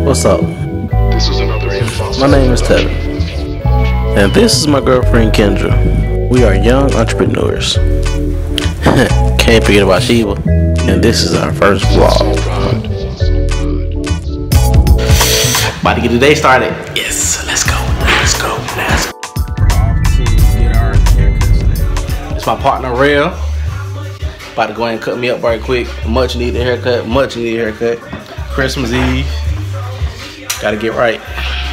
What's up? My name is Tevin, and this is my girlfriend Kendra. We are young entrepreneurs. Can't forget about Shiva, and this is our first vlog. About to get the day started. Yes, let's go. Off to get our haircuts today. It's my partner Rail. About to go ahead and cut me up right quick. Much needed haircut. Christmas Eve. Gotta get right.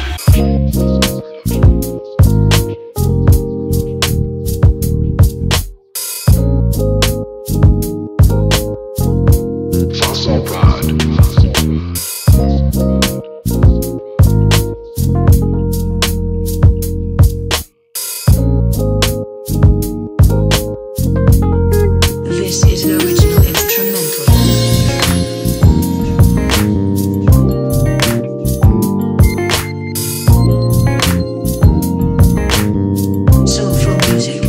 This is an original instrumental. Soulful music.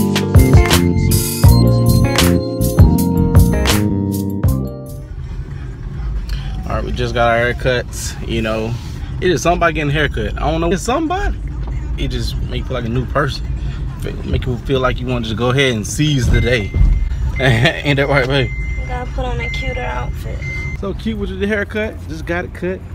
Alright, we just got our haircuts. You know, it is something about getting a haircut. I don't know, it's somebody. It just make you feel like a new person. Make you feel like you want to just go ahead and seize the day. Ain't that right, babe? You gotta put on a cuter outfit. So cute with the haircut. Just got it cut.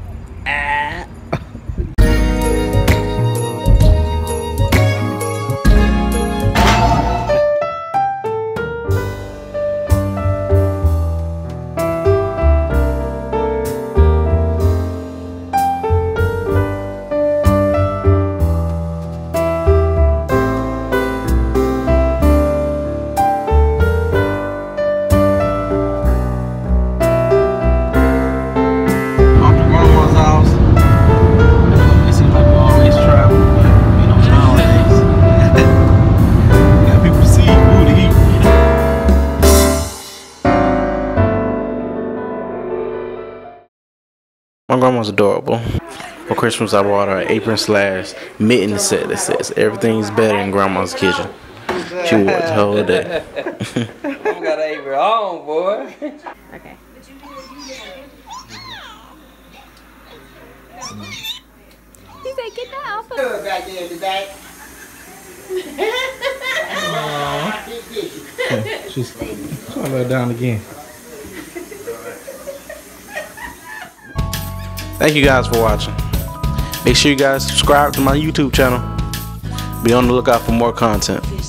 My grandma's adorable. For Christmas, I bought her an apron / mitten set that says everything's better in Grandma's kitchen. She wore it the whole day. I got an apron on, boy. Okay. He said, get that off. Back there in the back. She's trying to let her down again. Thank you guys for watching. Make sure you guys subscribe to my YouTube channel. Be on the lookout for more content.